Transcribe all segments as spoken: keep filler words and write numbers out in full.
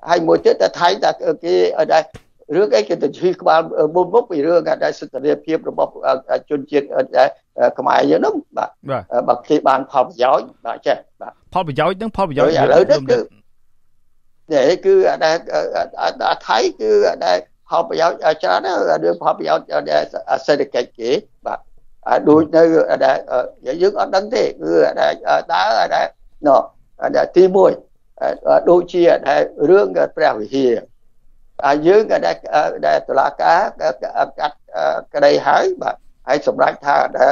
hai một tiết ta thấy ta cái ở đây rước cái cái từ khi qua bốn bốc bị rước ở đây sự tự nhiên phimរបស់ជនជាតិខ្មែរយើងនោះបាទបើគេបានផលប្រយោជន៍បាទចេះបាទផលប្រយោជន៍នឹងផលប្រយោជន៍ឥឡូវនេះគឺនេះគឺអាថៃគឺដែលផលប្រយោជន៍ច្រើនណាស់រឿងផលប្រយោជន៍សេដ្ឋកិច្ចគេបាទដូចនៅដែលយើងអត់ដឹងទេគឺដែលដើរដែលណោះដែលទីមួយដូចជាដែលរឿងព្រះវិហារយើងក៏ដែលតុលាការកាត់ក្តីហើយបាទហើយសម្រាប់ថាដែល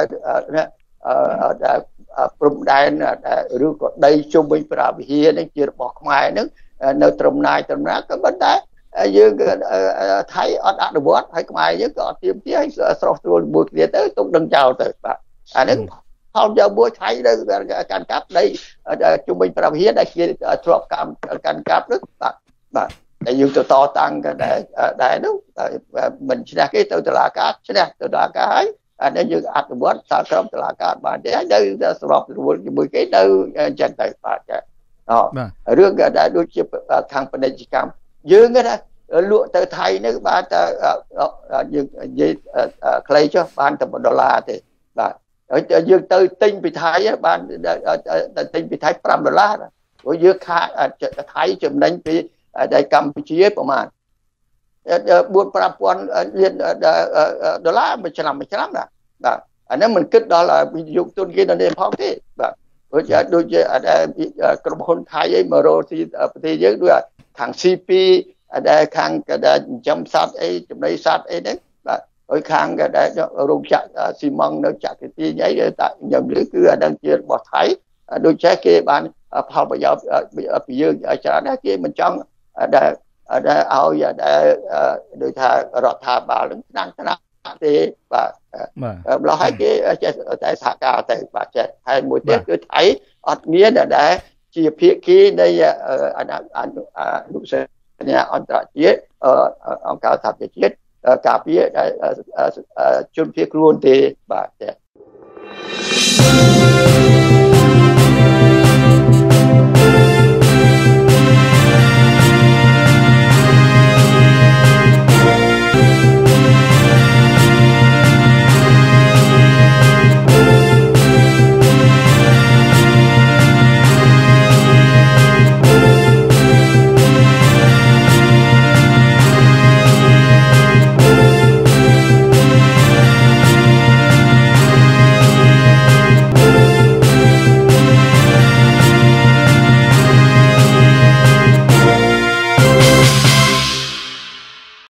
ព្រំដែនឬក៏ដីជុំវិញព្រះវិហារនេះជារបស់ខ្មែរនឹងនៅត្រឹមណាយត្រឹមណាក៏ប៉ុន្តែយើងថៃអត់អនុវត្តហើយខ្មែរយើងក៏អត់ទៀមទាឲ្យស្រោះស្រួលមួយគ្នាទៅទុកដឹងចោលទៅបាទអានេះផលយកមួយថៃនៅកាន់កាប់ដីជុំវិញព្រះវិហារដែលជាទ្រព្យកម្មកាន់កាប់នោះបាទបាទតែយើងទៅតតាំងក៏ដែរដែរនោះមិនឈ្នះគេទៅតុលាការឈ្នះតុលាការហើយអានេះយើងអនុវត្តសាលក្រមតុលាការបានទេហើយនៅស្របស្រួលជាមួយគេនៅអញ្ចឹងទៅបាទចាអូរឿងក៏ដែរដូចជាខាងពាណិជ្ជកម្មយើងណាលក់ទៅថៃនេះបានតែយើងនិយាយខ្លីចុះបានតែដុល្លារទេបាទហើយយើងទៅទិញពីថៃបានទិញពីថៃ5ដុល្លារព្រោះយើងខាថៃចំណេញពីដែលកម្ពុជាប្រហែល4 5ពាន់លានដុល្លារមួយឆ្នាំមួយឆ្នាំណាបាទអានេះមិនគិតដល់វិនិយោគទុនគេនៅនេះផងទេបាទព្រោះដូចជាក្រុមហ៊ុនថៃអីមករកទីប្រទេសយើងដូចខាង ซี พี ដែលខាងដែលចិញ្ចឹមសត្វអីចំណីសត្វអីហ្នឹងបាទហើយខាងដែលរោងចក្រស៊ីម៉ង់នៅចក្រទីអីតែខ្ញុំឮគឺអានឹងជារបស់ថៃដូចចេះគេបានផលប្រយោជន៍ពីយើងច្រើនណាស់គេមិនចង់ដែលដែលឲ្យដែលដូចថារដ្ឋាភិបាលនឹងស្ដាំស្ដាំទេបាទម្ល៉េះហើយគេចេះតែសហការទៅបាទចេះហើយមួយទៀតគឺថៃអត់មានដែលជាភាគីនៃអនុសញ្ញាអន្តរជាតិអង្គការសហប្រជាជាតិការពារជនភៀសខ្លួនទេបាទចេះ